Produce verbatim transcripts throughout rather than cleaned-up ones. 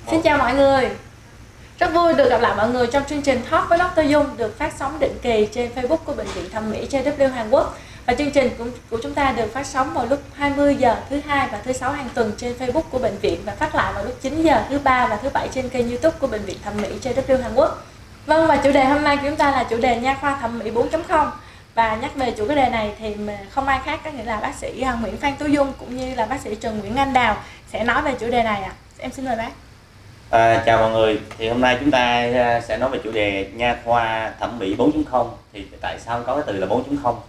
Xin chào mọi người. Rất vui được gặp lại mọi người trong chương trình Talk với Doctor Dung được phát sóng định kỳ trên Facebook của Bệnh viện Thẩm mỹ gi vê Hàn Quốc. Và chương trình của, của chúng ta được phát sóng vào lúc hai mươi giờ thứ hai và thứ sáu hàng tuần trên Facebook của bệnh viện và phát lại vào lúc chín giờ thứ ba và thứ bảy trên kênh YouTube của Bệnh viện Thẩm mỹ gi vê Hàn Quốc. Vâng, và chủ đề hôm nay của chúng ta là chủ đề nha khoa thẩm mỹ bốn chấm không. Và nhắc về chủ đề này thì không ai khác có nghĩa là bác sĩ Nguyễn Phan Tú Dung cũng như là bác sĩ Trần Nguyễn Anh Đào sẽ nói về chủ đề này ạ. À. Em xin mời bác. À, chào mọi người, thì hôm nay chúng ta sẽ nói về chủ đề nha khoa thẩm mỹ bốn chấm không. Thì tại sao có cái từ là bốn chấm không?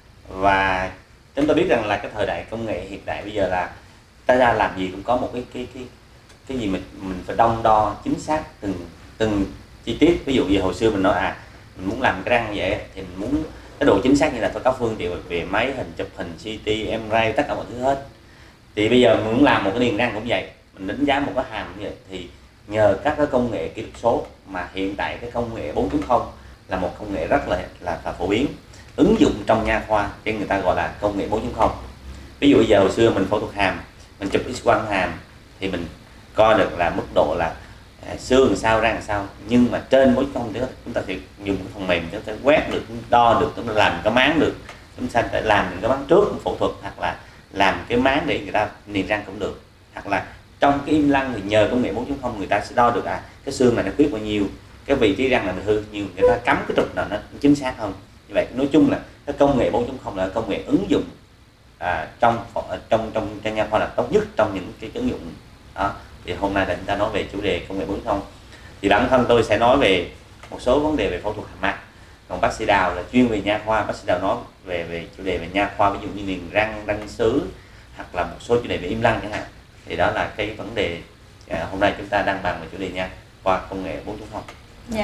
Và chúng ta biết rằng là cái thời đại công nghệ hiện đại bây giờ là ta ra làm gì cũng có một cái cái cái cái gì mình mình phải đong đo chính xác từng từng chi tiết. Ví dụ như hồi xưa mình nói à mình muốn làm cái răng vậy thì mình muốn cái độ chính xác như là phải có phương tiện về máy hình, chụp hình, xê tê, em rờ i, tất cả mọi thứ hết. Thì bây giờ mình muốn làm một cái niềng răng cũng vậy, mình đánh giá một cái hàm như vậy thì nhờ các cái công nghệ kỹ thuật số mà hiện tại cái công nghệ bốn chấm không là một công nghệ rất là là, là phổ biến, ứng dụng trong nha khoa cho người ta gọi là công nghệ bốn chấm không. Ví dụ bây giờ hồi xưa mình phẫu thuật hàm, mình chụp X quang hàm thì mình coi được là mức độ là à, xương làm sao, răng làm sao, nhưng mà trên bốn chấm không thì chúng ta sẽ dùng cái phần mềm chúng ta quét được, đo được, chúng ta làm cái máng được, chúng ta phải làm cái máng trước phẫu thuật hoặc là làm cái máng để người ta niềng răng cũng được, hoặc là trong cái im lặng thì nhờ công nghệ bốn chấm không người ta sẽ đo được à cái xương này nó khuyết bao nhiêu, cái vị trí răng là nó hư nhiều, người ta cắm cái trục nào nó chính xác hơn. Như vậy nói chung là cái công nghệ bốn chấm không là công nghệ ứng dụng à, trong trong trong trong nha khoa là tốt nhất trong những cái ứng dụng đó. Thì hôm nay là chúng ta nói về chủ đề công nghệ bốn chấm không. Thì bản thân tôi sẽ nói về một số vấn đề về phẫu thuật hàm mặt, còn bác sĩ Đào là chuyên về nha khoa, bác sĩ Đào nói về về chủ đề về nha khoa, ví dụ như niềng răng, răng sứ hoặc là một số chủ đề về im lặng chẳng hạn. Thì đó là cái vấn đề à, hôm nay chúng ta đang bàn về chủ đề nha khoa công nghệ bốn chấm không. Dạ.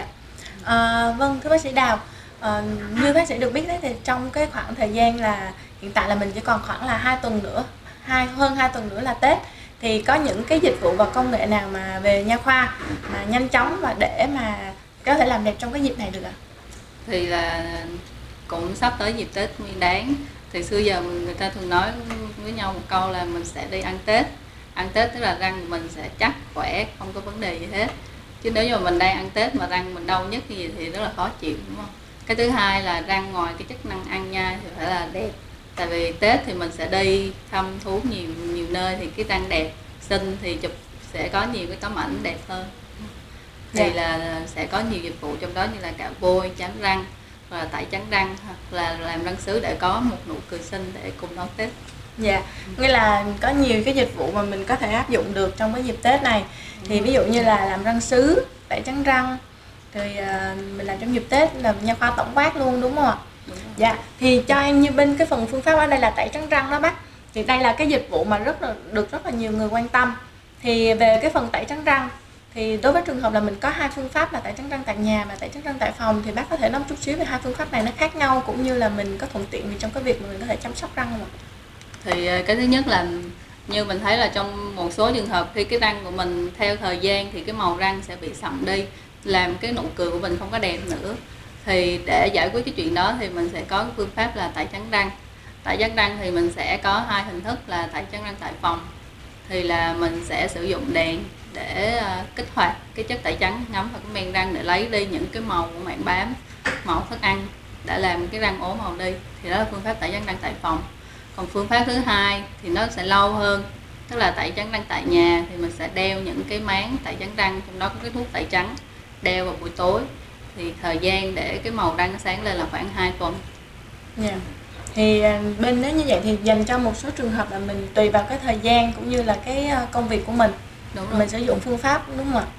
À, vâng thưa bác sĩ Đào, à, như bác sĩ được biết đấy thì trong cái khoảng thời gian là hiện tại là mình chỉ còn khoảng là hai tuần nữa, hai hơn hai tuần nữa là Tết, thì có những cái dịch vụ và công nghệ nào mà về nha khoa mà nhanh chóng và để mà có thể làm đẹp trong cái dịp này được ạ? À? Thì là cũng sắp tới dịp Tết Nguyên Đán, thì xưa giờ người ta thường nói với nhau một câu là mình sẽ đi ăn Tết. Ăn Tết tức là răng mình sẽ chắc, khỏe, không có vấn đề gì hết. Chứ nếu như mình đang ăn Tết mà răng mình đau nhất như vậy thì rất là khó chịu, đúng không? Cái thứ hai là răng ngoài cái chức năng ăn nha thì phải là đẹp. Tại vì Tết thì mình sẽ đi thăm thú nhiều nhiều nơi thì cái răng đẹp, xinh thì chụp sẽ có nhiều cái tấm ảnh đẹp hơn. Thì yeah. là sẽ có nhiều dịch vụ trong đó như là cạo vôi, chám răng, hoặc là tẩy trắng răng, hoặc là làm răng sứ để có một nụ cười xinh để cùng đón Tết. Dạ, yeah. Nghĩa là có nhiều cái dịch vụ mà mình có thể áp dụng được trong cái dịp Tết này. Thì ví dụ như là làm răng sứ, tẩy trắng răng, rồi uh, mình làm trong dịp Tết là nha khoa tổng quát luôn, đúng không ạ? Đúng. Dạ, thì cho em như bên cái phần phương pháp ở đây là tẩy trắng răng đó bác. Thì đây là cái dịch vụ mà rất là được rất là nhiều người quan tâm. Thì về cái phần tẩy trắng răng thì đối với trường hợp là mình có hai phương pháp là tẩy trắng răng tại nhà và tẩy trắng răng tại phòng, thì bác có thể nói chút xíu về hai phương pháp này nó khác nhau cũng như là mình có thuận tiện trong cái việc mà mình có thể chăm sóc răng không ạ? Thì cái thứ nhất là như mình thấy là trong một số trường hợp khi cái răng của mình theo thời gian thì cái màu răng sẽ bị sậm đi, làm cái nụ cười của mình không có đẹp nữa. Thì để giải quyết cái chuyện đó thì mình sẽ có phương pháp là tẩy trắng răng. Tẩy trắng răng thì mình sẽ có hai hình thức là tẩy trắng răng tại phòng. Thì là mình sẽ sử dụng đèn để kích hoạt cái chất tẩy trắng ngấm vào cái men răng để lấy đi những cái màu của mảng bám, màu thức ăn để làm cái răng ố màu đi. Thì đó là phương pháp tẩy trắng răng tại phòng. Còn phương pháp thứ hai thì nó sẽ lâu hơn, tức là tẩy trắng răng tại nhà thì mình sẽ đeo những cái máng tẩy trắng răng, trong đó có cái thuốc tẩy trắng, đeo vào buổi tối. Thì thời gian để cái màu răng sáng lên là khoảng hai tuần. Yeah. Thì bên nếu như vậy thì dành cho một số trường hợp là mình tùy vào cái thời gian cũng như là cái công việc của mình, đúng rồi, mình sử dụng phương pháp, đúng không ạ?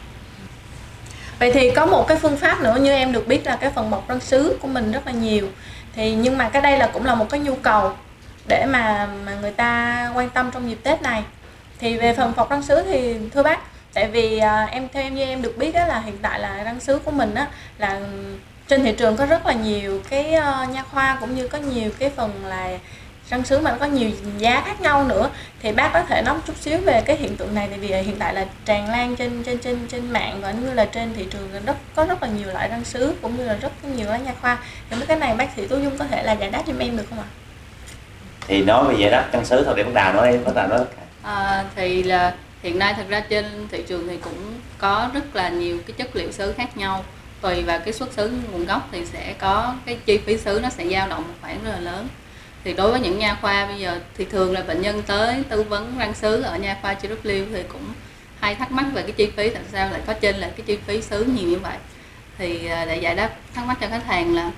Vậy thì có một cái phương pháp nữa như em được biết là cái phần bọc răng sứ của mình rất là nhiều. Thì nhưng mà cái đây là cũng là một cái nhu cầu để mà mà người ta quan tâm trong dịp Tết này. Thì về phần bọc răng sứ thì thưa bác, tại vì à, em theo em như em được biết á, là hiện tại là răng sứ của mình á, là trên thị trường có rất là nhiều cái uh, nha khoa cũng như có nhiều cái phần là răng sứ mà nó có nhiều giá khác nhau nữa. Thì bác có thể nói một chút xíu về cái hiện tượng này, tại vì hiện tại là tràn lan trên trên trên trên mạng và như là trên thị trường rất có rất là nhiều loại răng sứ cũng như là rất nhiều loại nha khoa. Thì mấy cái này bác sĩ Tú Dung có thể là giải đáp giùm em được không ạ? Thì nói về giải đáp răng sứ thôi để bắt đầu nói em bắt đầu nói. À, thì là Hiện nay thực ra trên thị trường thì cũng có rất là nhiều cái chất liệu sứ khác nhau, tùy vào cái xuất xứ nguồn gốc thì sẽ có cái chi phí sứ nó sẽ dao động một khoản rất là lớn. Thì đối với những nha khoa bây giờ thì thường là bệnh nhân tới tư vấn răng sứ ở nha khoa giê vê thì cũng hay thắc mắc về cái chi phí, tại sao lại có chênh lệch cái chi phí sứ nhiều như vậy. Thì để giải đáp thắc mắc cho khách hàng là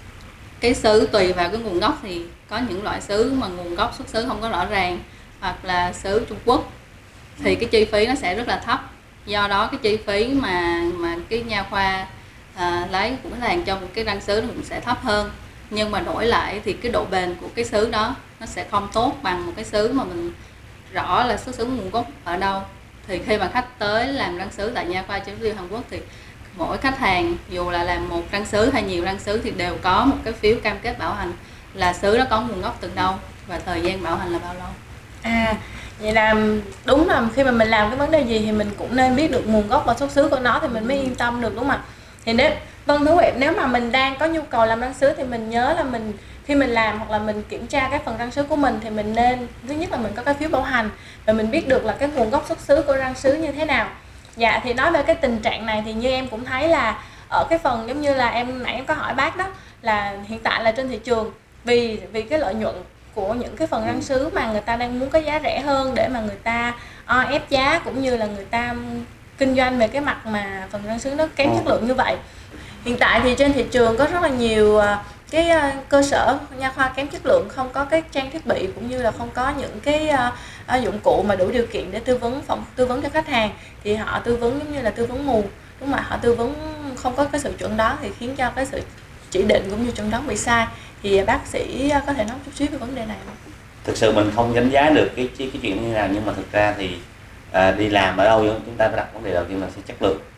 cái sứ tùy vào cái nguồn gốc, thì có những loại sứ mà nguồn gốc xuất xứ không có rõ ràng hoặc là sứ Trung Quốc thì cái chi phí nó sẽ rất là thấp. Do đó cái chi phí mà mà cái nha khoa à, lấy của khách hàng trong cái răng sứ nó cũng sẽ thấp hơn, nhưng mà đổi lại thì cái độ bền của cái sứ đó nó sẽ không tốt bằng một cái sứ mà mình rõ là xuất xứ nguồn gốc ở đâu. Thì khi mà khách tới làm răng sứ tại nha khoa giê vê Hàn Quốc thì mỗi khách hàng dù là làm một răng sứ hay nhiều răng sứ thì đều có một cái phiếu cam kết bảo hành là sứ đó có nguồn gốc từ đâu và thời gian bảo hành là bao lâu. À, vậy là đúng là khi mà mình làm cái vấn đề gì thì mình cũng nên biết được nguồn gốc và xuất xứ của nó thì mình mới yên tâm được, đúng không ạ? Thì nếu vâng thưa quý vị, nếu mà mình đang có nhu cầu làm răng sứ thì mình nhớ là mình khi mình làm hoặc là mình kiểm tra cái phần răng sứ của mình thì mình nên thứ nhất là mình có cái phiếu bảo hành và mình biết được là cái nguồn gốc xuất xứ của răng sứ như thế nào. Dạ, thì nói về cái tình trạng này thì như em cũng thấy là ở cái phần giống như là em nãy em có hỏi bác đó, là hiện tại là trên thị trường vì vì cái lợi nhuận của những cái phần răng sứ mà người ta đang muốn có giá rẻ hơn để mà người ta o ép giá, cũng như là người ta kinh doanh về cái mặt mà phần răng sứ nó kém chất lượng như vậy. Hiện tại thì trên thị trường có rất là nhiều cái cơ sở nha khoa kém chất lượng, không có cái trang thiết bị cũng như là không có những cái uh, dụng cụ mà đủ điều kiện để tư vấn phòng tư vấn cho khách hàng, thì họ tư vấn giống như là tư vấn mù, đúng không ạ? Họ tư vấn không có cái sự chuẩn đoán thì khiến cho cái sự chỉ định cũng như chuẩn đoán bị sai. Thì bác sĩ có thể nói chút xíu về vấn đề này không? Thực sự mình không đánh giá được cái cái, cái chuyện như nào, nhưng mà thực ra thì à, đi làm ở đâu chúng ta phải đặt vấn đề đầu tiên là sẽ chất lượng.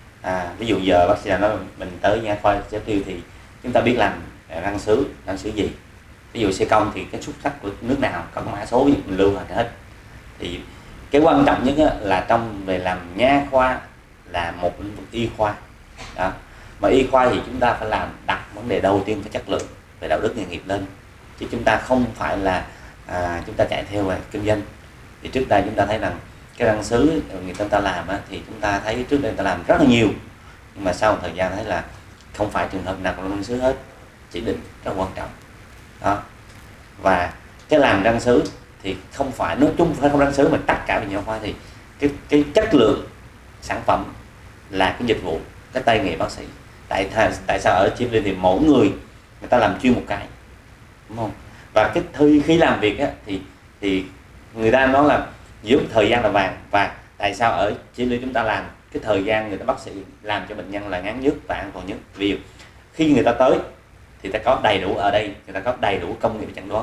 À, ví dụ giờ bác sĩ nói mình tới nha khoa giê vê thì chúng ta biết làm răng sứ, răng sứ gì. Ví dụ xe công thì cái xuất sắc của nước nào có mã số mình lưu hết. Thì cái quan trọng nhất là trong về làm nha khoa là một lĩnh vực y khoa đó. Mà y khoa thì chúng ta phải làm đặt vấn đề đầu tiên phải chất lượng về đạo đức nghề nghiệp lên, chứ chúng ta không phải là à, chúng ta chạy theo là kinh doanh. Thì trước đây chúng ta thấy rằng cái răng sứ người ta, ta làm á, thì chúng ta thấy trước đây người ta làm rất là nhiều, nhưng mà sau một thời gian thấy là không phải trường hợp nào cũng làm răng sứ hết, chỉ định rất quan trọng đó. Và cái làm răng sứ thì không phải nói chung phải không răng sứ mà tất cả về nha khoa thì cái cái chất lượng sản phẩm là cái dịch vụ, cái tay nghề bác sĩ. Tại tại sao ở Chile thì mỗi người người ta làm chuyên một cái, đúng không? Và cái thời khi làm việc á, thì thì người ta nói là giữa thời gian là vàng, và tại sao ở Chile chúng ta làm cái thời gian người ta bác sĩ làm cho bệnh nhân là ngắn nhất và an toàn nhất. Vì khi người ta tới thì ta có đầy đủ ở đây, người ta có đầy đủ công nghệ chẩn đoán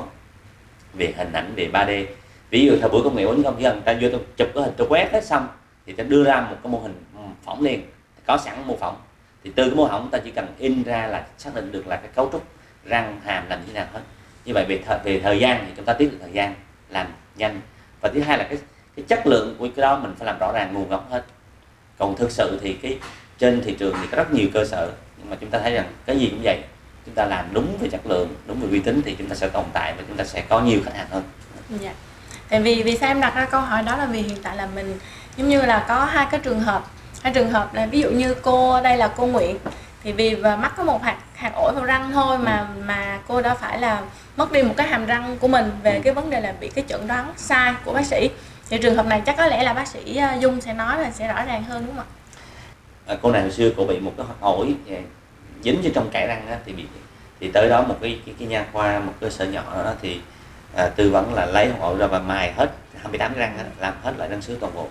về hình ảnh, về ba D. Ví dụ thời buổi công nghệ bốn chấm không, người ta vô chụp cái hình tôi quét hết xong thì ta đưa ra một cái mô hình phỏng liền, có sẵn mô phỏng, thì từ cái mô phỏng ta chỉ cần in ra là xác định được là cái cấu trúc răng hàm làm như thế nào hết. Như vậy về thời, về thời gian thì chúng ta tiết được thời gian, làm nhanh. Và thứ hai là cái cái chất lượng của cái đó mình phải làm rõ ràng nguồn gốc hết. Còn thực sự thì cái trên thị trường thì có rất nhiều cơ sở, nhưng mà chúng ta thấy rằng cái gì cũng vậy, chúng ta làm đúng về chất lượng, đúng về uy tín thì chúng ta sẽ tồn tại và chúng ta sẽ có nhiều khách hàng hơn. Dạ. Tại vì vì sao em đặt ra câu hỏi đó là vì hiện tại là mình giống như là có hai cái trường hợp, hai trường hợp là ví dụ như cô đây là cô Nguyễn, thì vì và mắc có một hạt hạt ổi vào răng thôi mà mà cô đã phải là mất đi một cái hàm răng của mình về cái vấn đề là bị cái chẩn đoán sai của bác sĩ. Thì trường hợp này chắc có lẽ là bác sĩ Dung sẽ nói là sẽ rõ ràng hơn, đúng không ạ? À, cô này hồi xưa cô bị một cái hạt ổi dính cho trong kẽ răng đó, thì bị thì tới đó một cái cái, cái nha khoa, một cơ sở nhỏ đó thì à, tư vấn là lấy hạt ổi ra và mài hết hai mươi tám cái răng đó, làm hết lại răng sứ toàn bộ.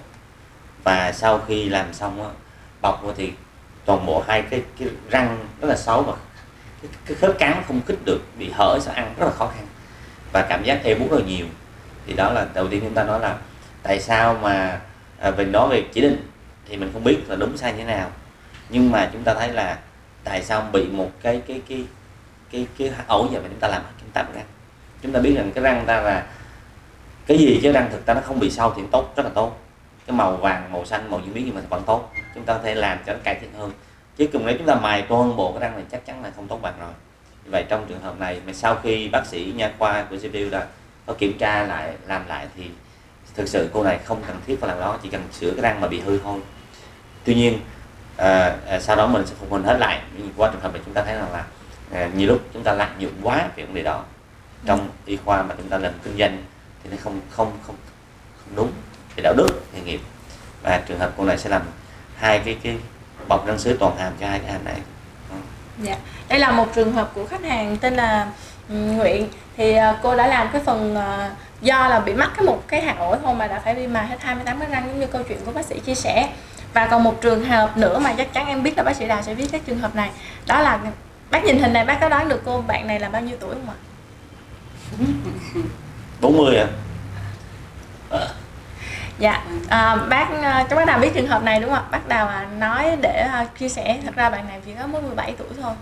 Và sau khi làm xong đó, bọc thì toàn bộ hai cái cái răng rất là xấu và cái, cái khớp cắn không khít được, bị hở, sẽ ăn rất là khó khăn và cảm giác ê buốt rất là nhiều. Thì đó là đầu tiên chúng ta nói là tại sao mà à, mình nói về chỉ định thì mình không biết là đúng sai như thế nào, nhưng mà chúng ta thấy là tại sao bị một cái cái cái cái cái ổ vậy mà chúng ta làm chúng ta răng. Chúng ta biết rằng cái răng ta là cái gì, cái răng thực ta nó không bị sâu thì tốt, rất là tốt. Cái màu vàng, màu xanh, màu diễn biến nhưng mà vẫn tốt, chúng ta có thể làm cho nó cải thiện hơn. Chứ cùng nếu chúng ta mài toàn bộ cái răng này chắc chắn là không tốt bằng rồi. Vậy trong trường hợp này mà sau khi bác sĩ nha khoa của giê pê u đã có kiểm tra lại, làm lại thì thực sự cô này không cần thiết phải làm đó, chỉ cần sửa cái răng mà bị hư thôi. Tuy nhiên à, à, sau đó mình sẽ phục hồi hết lại. Qua trường hợp này chúng ta thấy rằng là à, nhiều lúc chúng ta lạm dụng quá về vấn đề đó trong y khoa mà chúng ta làm kinh doanh thì nó không không không không đúng về đạo đức nghề nghiệp. Và trường hợp cô này sẽ làm hai cái cái bọc răng sứ toàn hàm cho hai cái hàm này. Dạ. Đây là một trường hợp của khách hàng tên là Nguyện. Thì uh, cô đã làm cái phần uh, do là bị mắc cái một cái hạt ổ thôi mà đã phải đi mài hết hai mươi tám cái răng giống như câu chuyện của bác sĩ chia sẻ. Và còn một trường hợp nữa mà chắc chắn em biết là bác sĩ Đào sẽ biết các trường hợp này. Đó là bác nhìn hình này, bác có đoán được cô bạn này là bao nhiêu tuổi không ạ? bốn mươi ạ. À? Dạ, à, bác cho bác Đào biết trường hợp này đúng không ạ? Bác Đào à, nói để uh, chia sẻ, thật ra bạn này chỉ có mới mười bảy tuổi thôi.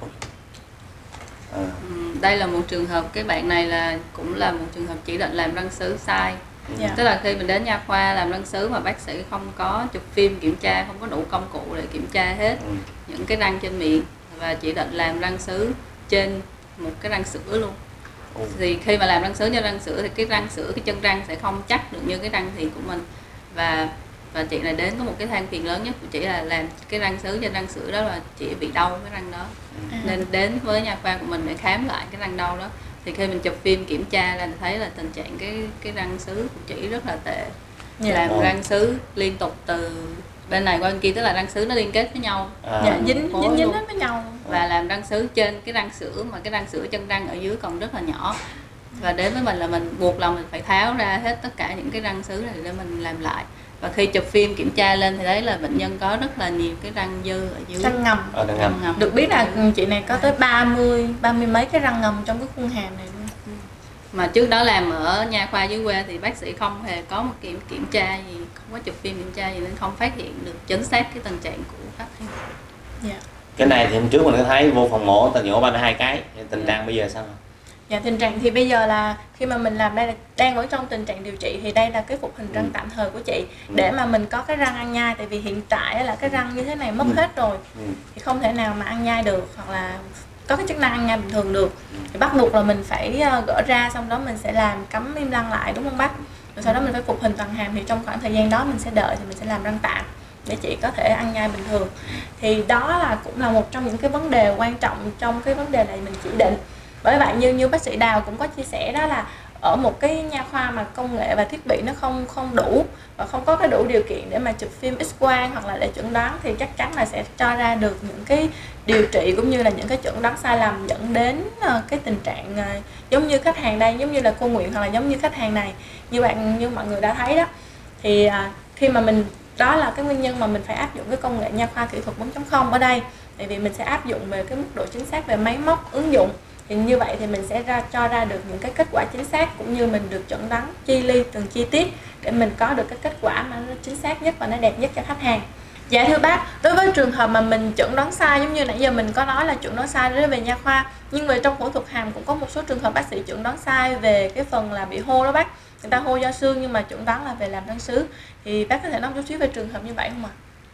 À. Đây là một trường hợp, cái bạn này là cũng là một trường hợp chỉ định làm răng sứ sai. Dạ. Tức là khi mình đến nha khoa làm răng sứ mà bác sĩ không có chụp phim kiểm tra, không có đủ công cụ để kiểm tra hết ừ. những cái răng trên miệng và chỉ định làm răng sứ trên một cái răng sữa luôn. Ừ. Thì khi mà làm răng sứ trên răng sữa thì cái răng sữa, cái chân răng sẽ không chắc được như cái răng thiệt của mình. Và và chị này đến có một cái than phiền lớn nhất của chị là làm cái răng sứ trên răng sữa đó là chị bị đau cái răng đó. Ừ. Nên đến với nha khoa của mình để khám lại cái răng đau đó. Thì khi mình chụp phim kiểm tra là thấy là tình trạng cái cái răng sứ của chị rất là tệ. Yeah. Làm oh. răng sứ liên tục từ bên này qua bên kia, tức là răng sứ nó liên kết với nhau. À. Dạ, dính dính dính hết với nhau. Và làm răng sứ trên cái răng sữa mà cái răng sữa chân răng ở dưới còn rất là nhỏ. Và đến với mình là mình buộc lòng mình phải tháo ra hết tất cả những cái răng sứ này để mình làm lại. Và khi chụp phim kiểm tra lên thì thấy là bệnh nhân có rất là nhiều cái răng dư ở dưới. Răng ngầm. Ờ, răng ngầm. ngầm. Được biết là chị này có tới ba mươi, ba mươi mấy cái răng ngầm trong cái khuôn hàm này luôn. Mà trước đó làm ở nha khoa dưới quê thì bác sĩ không hề có một kiểm kiểm tra gì, không có chụp phim kiểm tra gì nên không phát hiện được chính xác cái tình trạng của khách hàng. Dạ. Cái này thì hôm trước mình có thấy vô phòng mổ ta nhổ ba mươi hai cái, tình trạng bây giờ sao? Dạ, tình trạng thì bây giờ là khi mà mình làm đây là đang ở trong tình trạng điều trị thì đây là cái phục hình răng ừ. tạm thời của chị ừ. để mà mình có cái răng ăn nhai, tại vì hiện tại là cái răng như thế này mất ừ. hết rồi ừ. thì không thể nào mà ăn nhai được hoặc là có cái chức năng ăn nhai bình thường được, thì bắt buộc là mình phải gỡ ra, xong đó mình sẽ làm cắm im răng lại, đúng không bác? Rồi sau đó mình phải phục hình toàn hàm, thì trong khoảng thời gian đó mình sẽ đợi thì mình sẽ làm răng tạm để chị có thể ăn nhai bình thường. Thì đó là cũng là một trong những cái vấn đề quan trọng trong cái vấn đề này mình chỉ định. Bởi vậy như như bác sĩ Đào cũng có chia sẻ đó là ở một cái nha khoa mà công nghệ và thiết bị nó không không đủ và không có cái đủ điều kiện để mà chụp phim X-quang hoặc là để chẩn đoán thì chắc chắn là sẽ cho ra được những cái điều trị cũng như là những cái chẩn đoán sai lầm dẫn đến cái tình trạng giống như khách hàng đây, giống như là cô Nguyện hoặc là giống như khách hàng này, như bạn như mọi người đã thấy đó. Thì khi mà mình, đó là cái nguyên nhân mà mình phải áp dụng cái công nghệ nha khoa kỹ thuật bốn chấm không ở đây, tại vì mình sẽ áp dụng về cái mức độ chính xác về máy móc ứng dụng. Thì như vậy thì mình sẽ ra cho ra được những cái kết quả chính xác, cũng như mình được chẩn đoán chi ly từng chi tiết để mình có được cái kết quả mà nó chính xác nhất và nó đẹp nhất cho khách hàng. Dạ thưa bác, đối với trường hợp mà mình chẩn đoán sai, giống như nãy giờ mình có nói là chẩn đoán sai đối về nha khoa, nhưng về trong phẫu thuật hàm cũng có một số trường hợp bác sĩ chẩn đoán sai về cái phần là bị hô đó bác. Người ta hô do xương nhưng mà chẩn đoán là về làm răng sứ. Thì bác có thể nói chút xíu về trường hợp như vậy không ạ?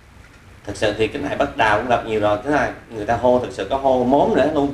Thực sự thì cái này bác Đào cũng gặp nhiều rồi, tức là người ta hô thực sự có hô móm nữa luôn.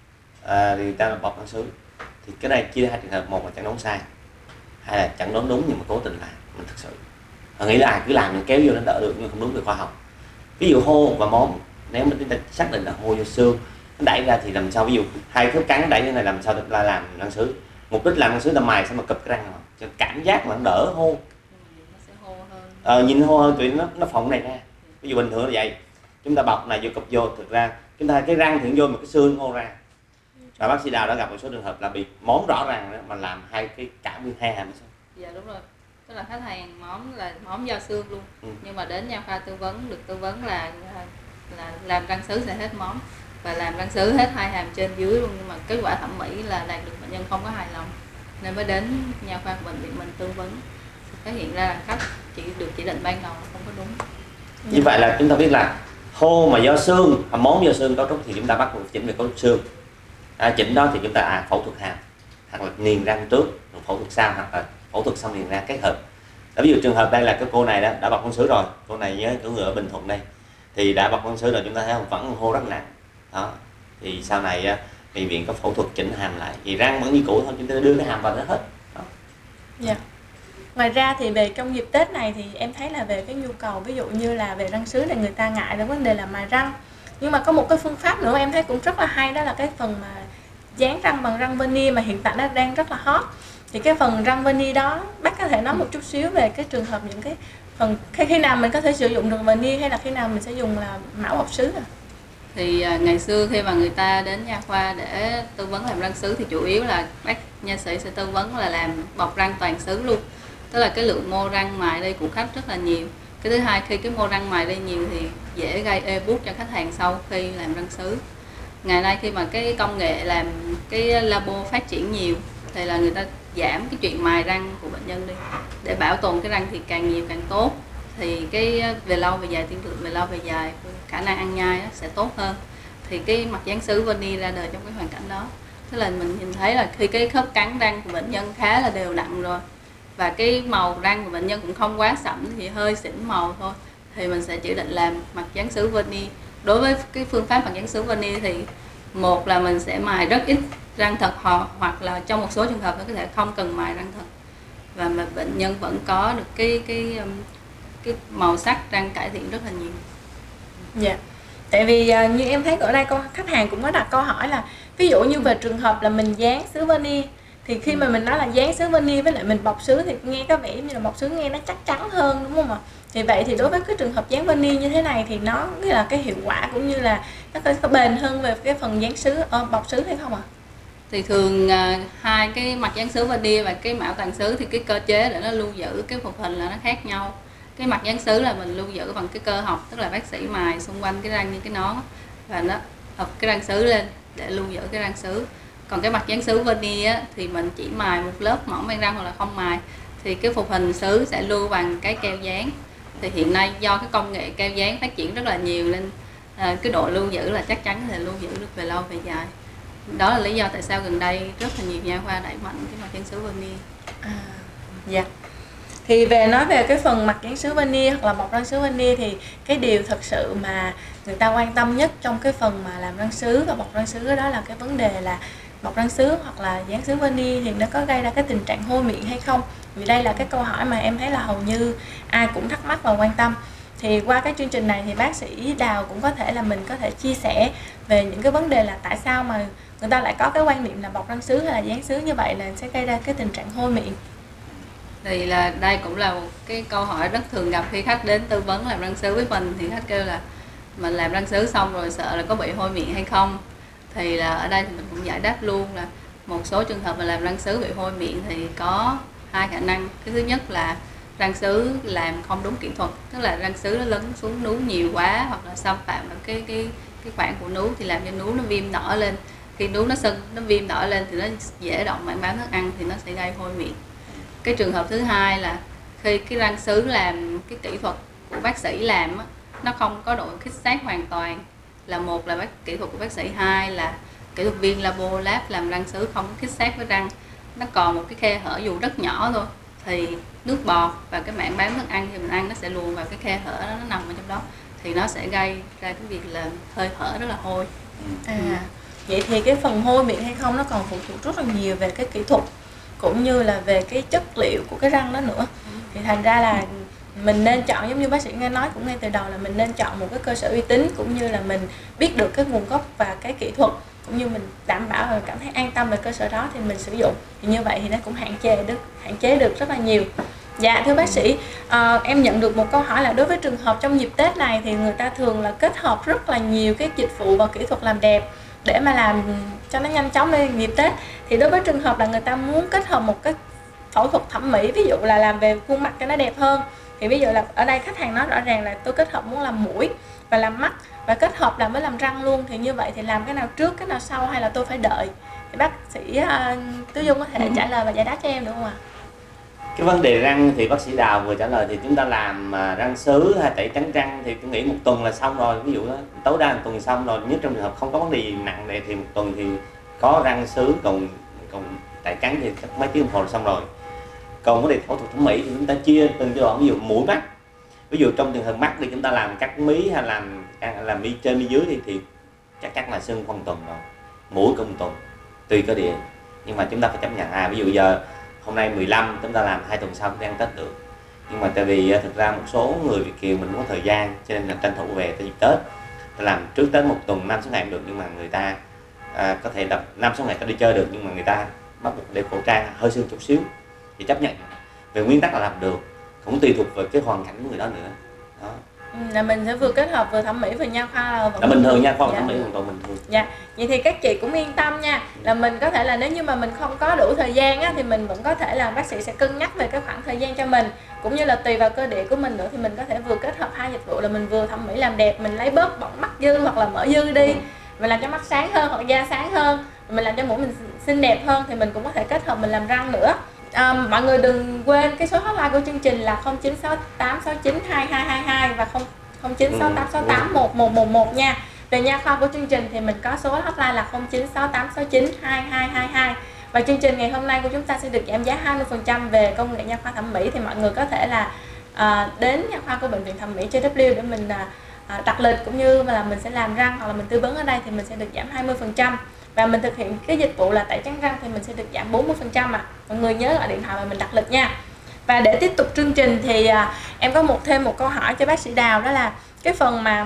À, thì người ta là bọc răng sứ. Thì cái này chia ra hai trường hợp, một là chẩn đoán sai, hai là chẩn đoán đúng nhưng mà cố tình làm. Mình thực sự họ nghĩ là à, cứ làm kéo vô nó đỡ được nhưng không đúng về khoa học. Ví dụ hô và móm, nếu mà chúng ta xác định là hô vô xương, nó đẩy ra thì làm sao, ví dụ hai khớp cắn đẩy như này làm sao là làm răng sứ. Mục đích làm răng sứ là mài sao mà cụp cái răng mà cho cảm giác mà nó đỡ hô. Nó sẽ hô hơn. Ờ, nhìn hô hơn tụi nó nó phồng này ra. Ví dụ bình thường là vậy, chúng ta bọc này vô cụp vô, thực ra chúng ta cái răng thì vô mà cái xương hô ra. Và bác sĩ Đào đã gặp một số trường hợp là bị móm rõ ràng đó, mà làm hai cái cả nguyên hai hàm. Dạ đúng rồi, tức là khách hàng móm là móm do xương luôn, ừ. nhưng mà đến nha khoa tư vấn được tư vấn là là làm răng sứ sẽ hết móm và làm răng sứ hết hai hàm trên dưới luôn, nhưng mà kết quả thẩm mỹ là đạt được bệnh nhân không có hài lòng nên mới đến nha khoa của bệnh viện mình tư vấn, phát hiện ra là khách chỉ được chỉ định ban đầu không có đúng. Như vậy là chúng ta biết là hô mà do xương, móm do xương cấu trúc thì chúng ta bắt buộc chỉnh về cấu trúc xương. À, chỉnh đó thì chúng ta à, phẫu thuật hàm hoặc là niềng răng trước rồi phẫu thuật sau, hoặc là phẫu thuật xong niềng răng kết hợp. Đó, ví dụ trường hợp đây là cái cô này đó đã bọc răng sứ rồi, cô này với cửa ngựa Bình Thuận đây thì đã bọc răng sứ rồi, chúng ta thấy không, vẫn hô rất nặng đó. Thì sau này bệnh viện có phẫu thuật chỉnh hàm lại thì răng vẫn như cũ thôi, chúng ta đưa cái hàm vào nó hết đó. Dạ. Ngoài ra thì về trong dịp Tết này thì em thấy là về cái nhu cầu, ví dụ như là về răng sứ này người ta ngại đến vấn đề là mài răng. Nhưng mà có một cái phương pháp nữa em thấy cũng rất là hay, đó là cái phần mà dán răng bằng răng veneer mà hiện tại nó đang rất là hot. Thì cái phần răng veneer đó, bác có thể nói một chút xíu về cái trường hợp những cái phần khi, khi nào mình có thể sử dụng được veneer hay là khi nào mình sẽ dùng là mão bọc sứ à? Thì à, ngày xưa khi mà người ta đến nha khoa để tư vấn làm răng sứ thì chủ yếu là bác nha sĩ sẽ tư vấn là làm bọc răng toàn sứ luôn. Tức là cái lượng mô răng mài đi của khách rất là nhiều. Cái thứ hai, khi cái mô răng mài đi nhiều thì dễ gây ê buốt cho khách hàng sau khi làm răng sứ. Ngày nay khi mà cái công nghệ làm cái labo phát triển nhiều thì là người ta giảm cái chuyện mài răng của bệnh nhân đi để bảo tồn cái răng thì càng nhiều càng tốt. Thì cái về lâu về dài, tiên lượng về lâu về dài, khả năng ăn nhai nó sẽ tốt hơn. Thì cái mặt dán sứ veneer ra đời trong cái hoàn cảnh đó. Tức là mình nhìn thấy là khi cái khớp cắn răng của bệnh nhân khá là đều đặn rồi và cái màu răng của bệnh nhân cũng không quá sẫm, thì hơi xỉn màu thôi, thì mình sẽ chỉ định làm mặt dán sứ veneer. Đối với cái phương pháp mặt dán sứ veneer thì một là mình sẽ mài rất ít răng thật, hoặc hoặc là trong một số trường hợp nó có thể không cần mài răng thật và mà bệnh nhân vẫn có được cái cái cái màu sắc răng cải thiện rất là nhiều. Dạ. Yeah. Tại vì uh, như em thấy ở đây con khách hàng cũng có đặt câu hỏi là ví dụ như về trường hợp là mình dán sứ veneer thì khi mà mình nói là dán sứ veneer với lại mình bọc sứ thì nghe có vẻ như là bọc sứ nghe nó chắc chắn hơn, đúng không ạ? Thì vậy thì đối với cái trường hợp dán veneer như thế này thì nó là cái hiệu quả cũng như là nó có, có bền hơn về cái phần dán sứ uh, bọc sứ hay không ạ? Thì thường uh, hai cái mặt dán sứ veneer và cái mão toàn sứ thì cái cơ chế để nó lưu giữ cái phục hình là nó khác nhau. Cái mặt dán sứ là mình lưu giữ bằng cái cơ học, tức là bác sĩ mài xung quanh cái răng như cái nón và nó hợp cái răng sứ lên để lưu giữ cái răng sứ. Còn cái mặt dán sứ veneer á, thì mình chỉ mài một lớp mỏng men răng hoặc là không mài, thì cái phục hình sứ sẽ lưu bằng cái keo dán. Thì hiện nay do cái công nghệ keo dán phát triển rất là nhiều nên à, cái độ lưu giữ là chắc chắn có thể lưu giữ được về lâu về dài. Đó là lý do tại sao gần đây rất là nhiều nha khoa đẩy mạnh cái mặt dán sứ veneer. À, dạ. Thì về nói về cái phần mặt dán sứ veneer hoặc là bọc răng sứ veneer thì cái điều thật sự mà người ta quan tâm nhất trong cái phần mà làm răng sứ và bọc răng sứ đó là cái vấn đề là bọc răng sứ hoặc là dán sứ veneer thì nó có gây ra cái tình trạng hôi miệng hay không. Vì đây là cái câu hỏi mà em thấy là hầu như ai cũng thắc mắc và quan tâm. Thì qua cái chương trình này thì bác sĩ Đào cũng có thể là mình có thể chia sẻ về những cái vấn đề là tại sao mà người ta lại có cái quan niệm là bọc răng sứ hay là dán sứ như vậy là sẽ gây ra cái tình trạng hôi miệng. Thì là đây cũng là một cái câu hỏi rất thường gặp khi khách đến tư vấn làm răng sứ với mình. Thì khách kêu là mình làm răng sứ xong rồi sợ là có bị hôi miệng hay không. Thì là ở đây thì mình cũng giải đáp luôn là một số trường hợp mà làm răng sứ bị hôi miệng thì có hai khả năng. Cái thứ nhất là răng sứ làm không đúng kỹ thuật, tức là răng sứ nó lấn xuống núi nhiều quá hoặc là xâm phạm vào cái cái cái khoảng của núi thì làm cho núi nó viêm đỏ lên. Khi núi nó sưng, nó viêm đỏ lên thì nó dễ động mảng bám thức ăn thì nó sẽ gây hôi miệng. Cái trường hợp thứ hai là khi cái răng sứ làm cái kỹ thuật của bác sĩ làm á, nó không có độ khít sát hoàn toàn, là một là bác kỹ thuật của bác sĩ, hai là kỹ thuật viên labo lab làm răng sứ không khít sát với răng, nó còn một cái khe hở dù rất nhỏ thôi, thì nước bọt và cái mảng bám thức ăn thì mình ăn nó sẽ luồn vào cái khe hở đó, nó nằm ở trong đó thì nó sẽ gây ra cái việc là hơi thở rất là hôi. À, vậy thì cái phần hôi miệng hay không nó còn phụ thuộc rất là nhiều về cái kỹ thuật cũng như là về cái chất liệu của cái răng đó nữa. Thì thành ra là mình nên chọn, giống như bác sĩ nghe nói cũng ngay từ đầu, là mình nên chọn một cái cơ sở uy tín cũng như là mình biết được cái nguồn gốc và cái kỹ thuật, cũng như mình đảm bảo và cảm thấy an tâm về cơ sở đó thì mình sử dụng. Thì như vậy thì nó cũng hạn chế được hạn chế được rất là nhiều. Dạ thưa bác sĩ, à, em nhận được một câu hỏi là đối với trường hợp trong dịp Tết này thì người ta thường là kết hợp rất là nhiều cái dịch vụ và kỹ thuật làm đẹp để mà làm cho nó nhanh chóng lên dịp Tết. Thì đối với trường hợp là người ta muốn kết hợp một cái phẫu thuật thẩm mỹ, ví dụ là làm về khuôn mặt cho nó đẹp hơn, thì ví dụ là ở đây khách hàng nói rõ ràng là tôi kết hợp muốn làm mũi và làm mắt và kết hợp làm với làm răng luôn, thì như vậy thì làm cái nào trước cái nào sau hay là tôi phải đợi? Thì bác sĩ uh, Tứ Dung có thể trả lời và giải đáp cho em được không ạ? Cái vấn đề răng thì bác sĩ Đào vừa trả lời, thì chúng ta làm răng sứ hay tẩy trắng răng thì tôi nghĩ một tuần là xong rồi, ví dụ đó tối đa một tuần xong rồi. Nếu trong trường hợp không có vấn đề gì nặng này thì một tuần thì có răng sứ, còn còn tẩy trắng thì chắc mấy tiếng đồng hồ là xong rồi. Còn vấn đề phẫu thuật thẩm mỹ thì chúng ta chia từng giai đoạn, ví dụ mũi mắt, ví dụ trong trường hợp mắt thì chúng ta làm cắt mí hay làm làm mi trên mi dưới thì thì chắc chắn là sưng khoảng tuần rồi, mũi cũng tuần tùy cơ địa, nhưng mà chúng ta phải chấp nhận. À ví dụ giờ hôm nay mười lăm chúng ta làm hai tuần sau chúng ta ăn Tết được. Nhưng mà tại vì thực ra một số người Việt kiều mình không có thời gian cho nên là tranh thủ về tới dịp Tết, ta làm trước Tết một tuần năm sáu ngày cũng được, nhưng mà người ta à, có thể là năm sáu ngày ta đi chơi được, nhưng mà người ta bắt buộc đeo khẩu trang hơi sương chút xíu thì chấp nhận, về nguyên tắc là làm được, cũng tùy thuộc vào cái hoàn cảnh của người đó nữa đó. Ừ, là mình sẽ vừa kết hợp vừa thẩm mỹ vừa nha khoa là vẫn là bình thường nha, khoa dạ. thẩm mỹ hoàn toàn bình thường. Dạ, vậy thì các chị cũng yên tâm nha, là mình có thể là nếu như mà mình không có đủ thời gian á, thì mình vẫn có thể là bác sĩ sẽ cân nhắc về cái khoảng thời gian cho mình, cũng như là tùy vào cơ địa của mình nữa, thì mình có thể vừa kết hợp hai dịch vụ, là mình vừa thẩm mỹ làm đẹp, mình lấy bớt bọng mắt dư hoặc là mỡ dư đi, mình làm cho mắt sáng hơn hoặc da sáng hơn, mình làm cho mũi mình xinh đẹp hơn, thì mình cũng có thể kết hợp mình làm răng nữa. À, mọi người đừng quên cái số hotline của chương trình là không chín sáu tám sáu chín hai hai hai hai và không chín sáu tám sáu tám một một một một nha. Về nha khoa của chương trình thì mình có số hotline là không chín sáu tám sáu chín hai hai hai hai. Và chương trình ngày hôm nay của chúng ta sẽ được giảm giá hai mươi phần trăm về công nghệ nha khoa thẩm mỹ, thì mọi người có thể là à, đến nha khoa của bệnh viện thẩm mỹ J W để mình à, đặt lịch, cũng như là mình sẽ làm răng hoặc là mình tư vấn ở đây thì mình sẽ được giảm hai mươi phần trăm. Và mình thực hiện cái dịch vụ là tẩy trắng răng thì mình sẽ được giảm bốn mươi phần trăm ạ. À. Mọi người nhớ gọi điện thoại và mình đặt lịch nha. Và để tiếp tục chương trình thì à, em có một thêm một câu hỏi cho bác sĩ Đào, đó là cái phần mà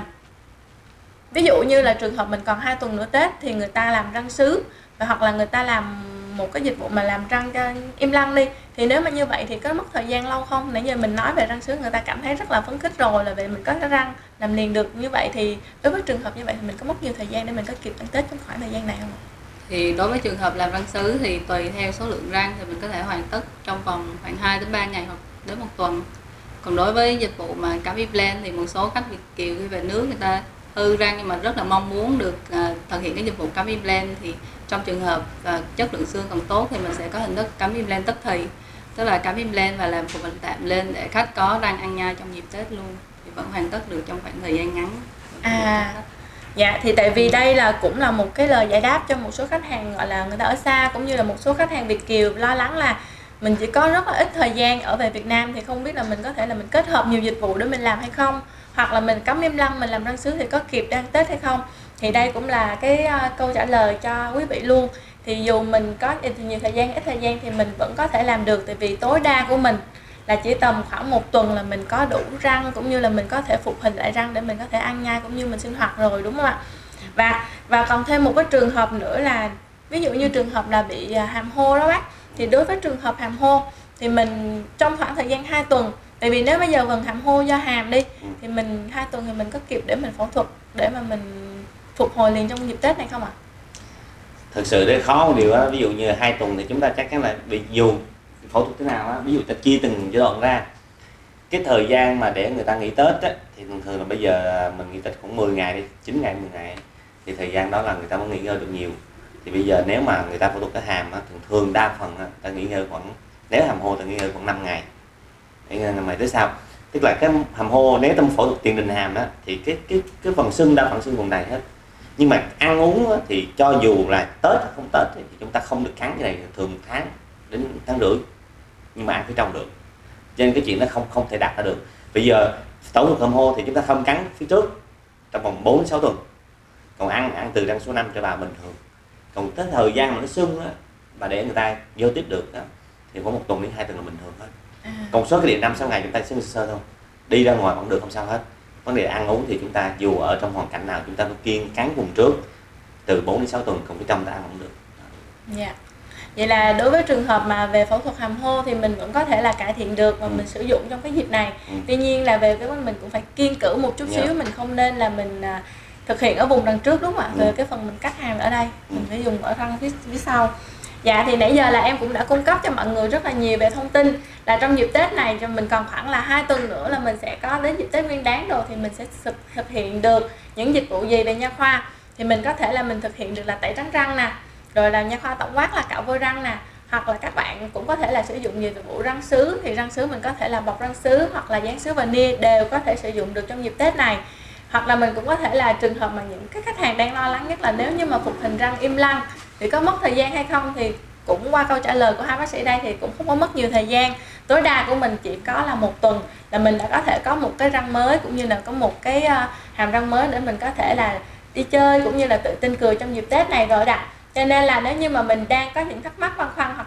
ví dụ như là trường hợp mình còn hai tuần nữa Tết thì người ta làm răng sứ, và hoặc là người ta làm một cái dịch vụ mà làm răng cho im lăng đi, thì nếu mà như vậy thì có mất thời gian lâu không? Nãy giờ mình nói về răng sứ người ta cảm thấy rất là phấn khích rồi, là về mình có cái răng làm liền được như vậy, thì đối với trường hợp như vậy thì mình có mất nhiều thời gian để mình có kịp ăn Tết trong khoảng thời gian này không? Thì đối với trường hợp làm răng sứ thì tùy theo số lượng răng thì mình có thể hoàn tất trong vòng khoảng hai đến ba ngày hoặc đến một tuần. Còn đối với dịch vụ mà cắm implant thì một số khách Việt kiều khi về nước người ta hư răng nhưng mà rất là mong muốn được uh, thực hiện cái dịch vụ cắm implant, thì trong trường hợp uh, chất lượng xương còn tốt thì mình sẽ có hình thức cắm implant tức thì, tức là cắm implant và làm phục hình tạm lên để khách có răng ăn nhai trong dịp Tết luôn, thì vẫn hoàn tất được trong khoảng thời gian ngắn. À, dạ thì tại vì đây là cũng là một cái lời giải đáp cho một số khách hàng gọi là người ta ở xa, cũng như là một số khách hàng Việt kiều lo lắng là mình chỉ có rất là ít thời gian ở về Việt Nam, thì không biết là mình có thể là mình kết hợp nhiều dịch vụ để mình làm hay không, hoặc là mình cắm im lăng mình làm răng sứ thì có kịp để ăn Tết hay không. Thì đây cũng là cái uh, câu trả lời cho quý vị luôn. Thì dù mình có nhiều thời gian ít thời gian thì mình vẫn có thể làm được, tại vì tối đa của mình là chỉ tầm khoảng một tuần là mình có đủ răng, cũng như là mình có thể phục hình lại răng để mình có thể ăn nhai cũng như mình sinh hoạt rồi, đúng không ạ? Và và còn thêm một cái trường hợp nữa là ví dụ như trường hợp là bị hàm hô đó bác, thì đối với trường hợp hàm hô thì mình trong khoảng thời gian hai tuần, tại vì nếu bây giờ gần hàm hô do hàm đi thì mình hai tuần thì mình có kịp để mình phẫu thuật để mà mình phục hồi liền trong dịp Tết này không ạ? Thực sự đây khó một điều á, ví dụ như hai tuần thì chúng ta chắc chắn là bị dù phẫu thuật thế nào á, ví dụ ta chia từng giai đoạn ra, cái thời gian mà để người ta nghỉ Tết á, thì thường thường là bây giờ mình nghỉ Tết khoảng mười ngày đi, chín ngày mười ngày, thì thời gian đó là người ta mới nghỉ ngơi được nhiều. Thì bây giờ nếu mà người ta phẫu thuật cái hàm á, thường thường đa phần á, ta nghỉ ngơi khoảng, nếu hàm hô ta nghỉ ngơi khoảng năm ngày. Để năm ngày tới sao? Tức là cái hàm hô nếu ta phẫu thuật tiền đình hàm đó thì cái cái cái phần xương đa phần xương vùng này hết. Nhưng mà ăn uống á, thì cho dù là Tết hay không Tết thì chúng ta không được cắn cái này thường một tháng đến tháng rưỡi, nhưng mà ăn phía trong được. Cho nên cái chuyện nó không không thể đạt ra được. Bây giờ phẫu thuật hàm hô thì chúng ta không cắn phía trước trong vòng bốn đến sáu tuần, còn ăn ăn từ răng số năm trở vào bình thường. Còn tới thời gian mà nó sưng á, và để người ta giao tiếp được đó, thì có một tuần đến hai tuần là bình thường hết. À. Còn số cái điện năm sáu ngày chúng ta sưng sơ thôi, đi ra ngoài vẫn được, không sao hết. Vấn đề ăn uống thì chúng ta dù ở trong hoàn cảnh nào chúng ta phải kiêng cắn vùng trước từ bốn đến sáu tuần, còn phía trong ta ăn cũng được. Dạ. Yeah. Vậy là đối với trường hợp mà về phẫu thuật hàm hô thì mình vẫn có thể là cải thiện được và ừ. mình sử dụng trong cái dịp này. Ừ. Tuy nhiên là về cái mình cũng phải kiêng cữ một chút yeah. xíu, mình không nên là mình uh, thực hiện ở vùng đằng trước, đúng không ạ? Ừ. Về cái phần mình cắt hàm ở đây, ừ. mình phải dùng ở răng phía, phía sau. Dạ thì nãy giờ là em cũng đã cung cấp cho mọi người rất là nhiều về thông tin là trong dịp Tết này cho mình còn khoảng là hai tuần nữa là mình sẽ có đến dịp Tết Nguyên Đán rồi, thì mình sẽ thực hiện được những dịch vụ gì về nha khoa. Thì mình có thể là mình thực hiện được là tẩy trắng răng nè, rồi là nha khoa tổng quát là cạo vôi răng nè, hoặc là các bạn cũng có thể là sử dụng nhiều dịch vụ răng sứ, thì răng sứ mình có thể là bọc răng sứ hoặc là dán sứ vani đều có thể sử dụng được trong dịp Tết này. Hoặc là mình cũng có thể là trường hợp mà những cái khách hàng đang lo lắng nhất là nếu như mà phục hình răng im lăng thì có mất thời gian hay không, thì cũng qua câu trả lời của hai bác sĩ đây thì cũng không có mất nhiều thời gian. Tối đa của mình chỉ có là một tuần là mình đã có thể có một cái răng mới, cũng như là có một cái hàm răng mới để mình có thể là đi chơi cũng như là tự tin cười trong dịp Tết này rồi đã. Cho nên là nếu như mà mình đang có những thắc mắc băn khoăn hoặc là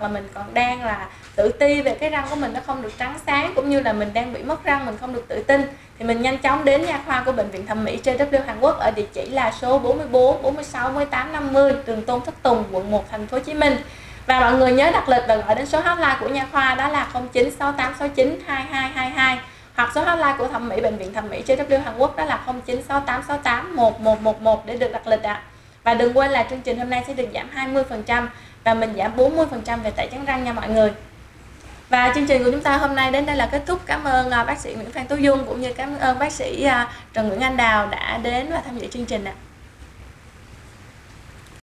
mà mình còn đang là tự ti về cái răng của mình nó không được trắng sáng, cũng như là mình đang bị mất răng, mình không được tự tin, thì mình nhanh chóng đến nha khoa của Bệnh viện Thẩm mỹ J W Hàn Quốc ở địa chỉ là số bốn mươi bốn, bốn mươi sáu, bốn mươi tám, năm mươi đường Tôn Thất Tùng, quận một, thành phố Hồ Chí Minh. Và mọi người nhớ đặt lịch và gọi đến số hotline của nha khoa, đó là không chín sáu tám sáu chín hai hai hai hai, hoặc số hotline của thẩm mỹ Bệnh viện Thẩm mỹ J W Hàn Quốc, đó là không chín sáu tám sáu tám một một một một để được đặt lịch ạ. À. Và đừng quên là chương trình hôm nay sẽ được giảm hai mươi phần trăm và mình giảm bốn mươi phần trăm về tẩy trắng răng nha mọi người. Và chương trình của chúng ta hôm nay đến đây là kết thúc. Cảm ơn uh, bác sĩ Nguyễn Phan Tú Dung cũng như cảm ơn bác sĩ uh, Trần Nguyễn Anh Đào đã đến và tham dự chương trình ạ. À.